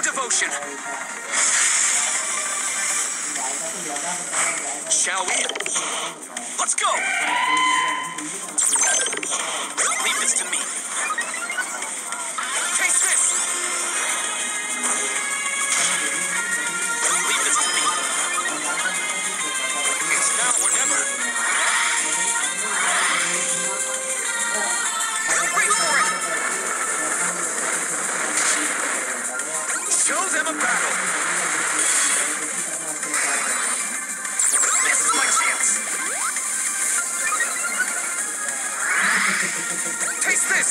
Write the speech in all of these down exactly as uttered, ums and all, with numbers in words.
true devotion. Shall we? Let's go! Leave this to me. Taste this! Leave this to me. It's now or never. Reach for it! Show them a battle! This is my chance! Taste this!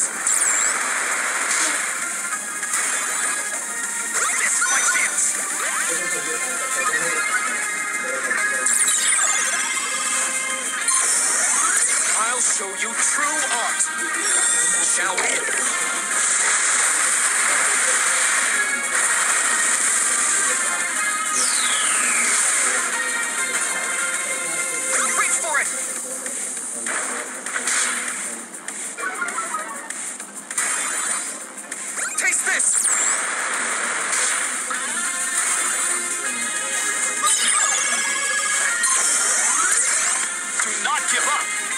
This is my chance! I'll show you true art! Shall we? Reach for it! Taste this! Do not give up!